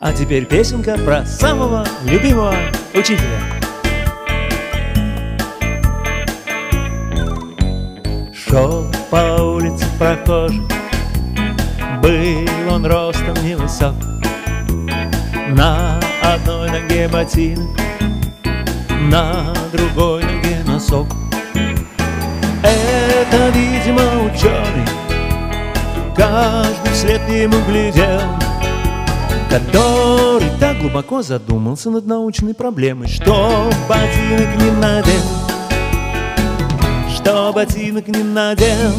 А теперь песенка про самого любимого учителя. Шел по улице прохожий, был он ростом невысок, на одной ноге ботинок, на другой ноге носок. Это, видимо, ученый, каждый вслед ему глядел, который так глубоко задумался над научной проблемой, что ботинок не надел, что ботинок не надел.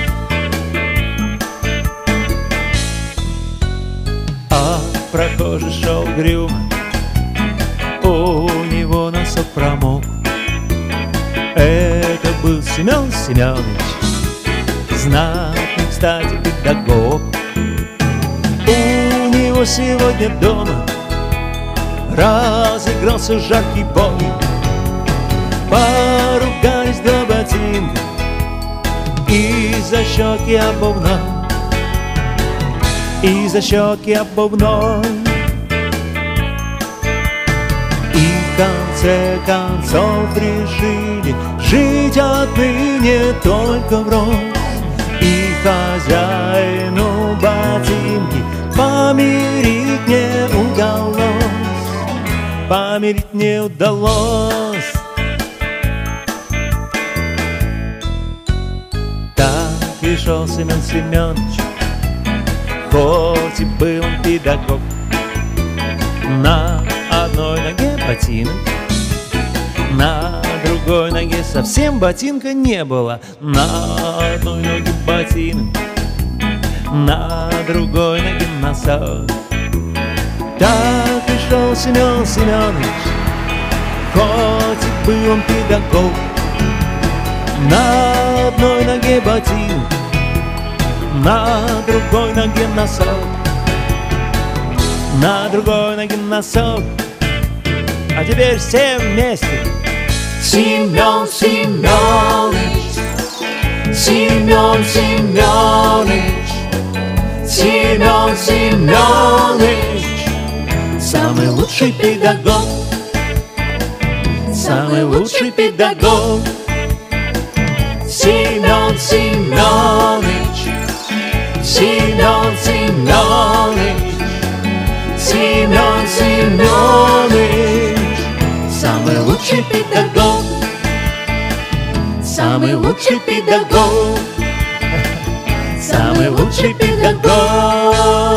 А прохожий шел угрюмо, у него носок промок. Это был Семен Семенович, знатный, кстати, педагог. У него сегодня дома разыгрался жаркий бой. Поругались два ботинка из-за щеки обувной, из-за щеки обувной. И в конце концов решили жить отныне только врозь. И хозяину ботинки помирить не удалось, помирить не удалось. Так и шел Семен Семенович, хоть и был он педагог, на одной ноге ботинок, на другой ноге совсем ботинка не было. На одной ноге ботинок, на другой ноге носок. Так и шел Семен Семенович, хоть и был он педагог, на одной ноге ботинок, на другой ноге носок, на другой ноге носок. А теперь все вместе. Семен Семенович, Семен Семенович, Семен Семенович, самый лучший педагог, самый лучший педагог. Семен Семенович, Семен Семенович, Семен Семенович, самый лучший педагог, самый лучший педагог, самый лучший педагог.